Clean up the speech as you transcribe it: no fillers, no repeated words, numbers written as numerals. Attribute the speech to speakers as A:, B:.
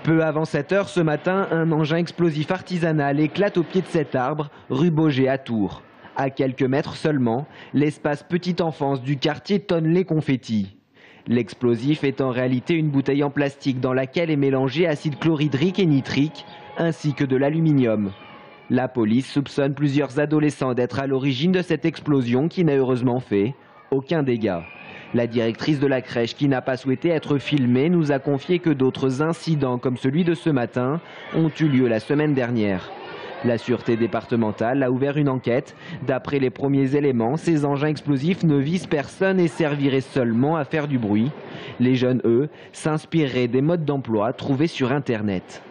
A: Peu avant 7 heures ce matin, un engin explosif artisanal éclate au pied de cet arbre, rue Baugé à Tours. À quelques mètres seulement, l'espace petite enfance du quartier tonne les confettis. L'explosif est en réalité une bouteille en plastique dans laquelle est mélangé acide chlorhydrique et nitrique, ainsi que de l'aluminium. La police soupçonne plusieurs adolescents d'être à l'origine de cette explosion qui n'a heureusement fait aucun dégât. La directrice de la crèche, qui n'a pas souhaité être filmée, nous a confié que d'autres incidents comme celui de ce matin ont eu lieu la semaine dernière. La sûreté départementale a ouvert une enquête. D'après les premiers éléments, ces engins explosifs ne visent personne et serviraient seulement à faire du bruit. Les jeunes, eux, s'inspireraient des modes d'emploi trouvés sur Internet.